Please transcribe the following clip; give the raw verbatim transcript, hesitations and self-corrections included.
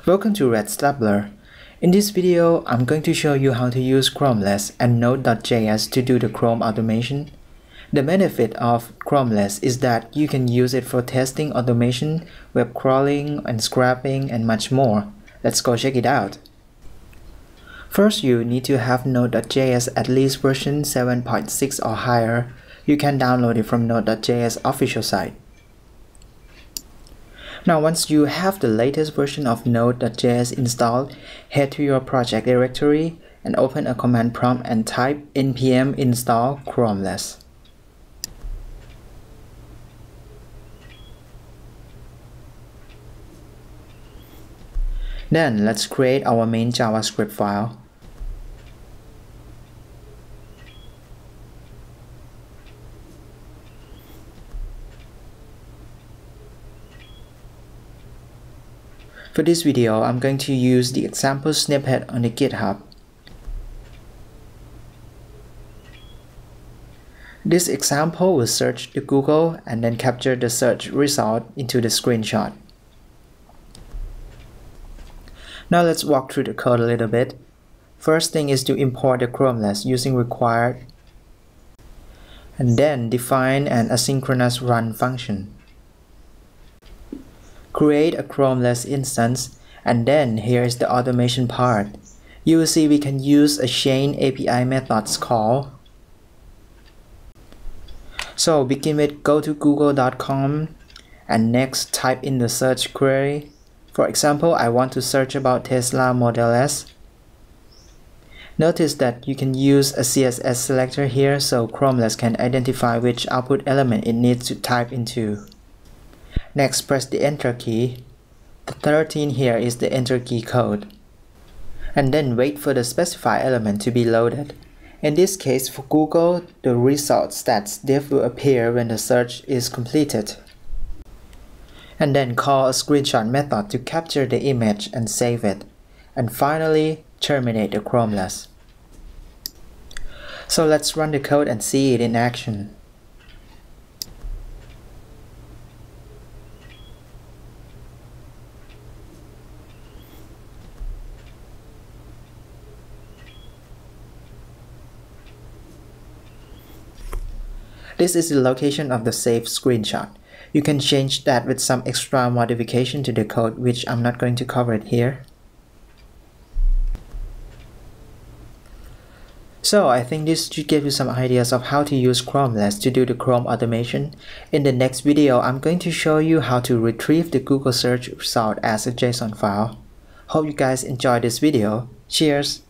Welcome to Red Stapler. In this video, I'm going to show you how to use Chromeless and Node.js to do the Chrome automation. The benefit of Chromeless is that you can use it for testing automation, web crawling, and scraping, and much more. Let's go check it out. First, you need to have Node.js at least version seven point six or higher. You can download it from Node.js official site. Now, once you have the latest version of Node.js installed, head to your project directory and open a command prompt and type npm install Chromeless. Then let's create our main JavaScript file. For this video, I'm going to use the example snippet on the GitHub. This example will search to Google and then capture the search result into the screenshot. Now let's walk through the code a little bit. First thing is to import the Chromeless using required, and then define an asynchronous run function. Create a Chromeless instance, and then here is the automation part. You will see we can use a chain A P I methods call. So begin with go to google dot com and next type in the search query. For example, I want to search about Tesla Model S. Notice that you can use a C S S selector here, so Chromeless can identify which output element it needs to type into. Next, press the enter key. The thirteen here is the enter key code. And then wait for the specified element to be loaded. In this case, for Google, the result stats div will appear when the search is completed. And then call a screenshot method to capture the image and save it. And finally, terminate the Chromeless. So let's run the code and see it in action. This is the location of the saved screenshot. You can change that with some extra modification to the code, which I'm not going to cover it here. So I think this should give you some ideas of how to use Chromeless to do the Chrome automation. In the next video, I'm going to show you how to retrieve the Google search result as a JSON file. Hope you guys enjoyed this video. Cheers!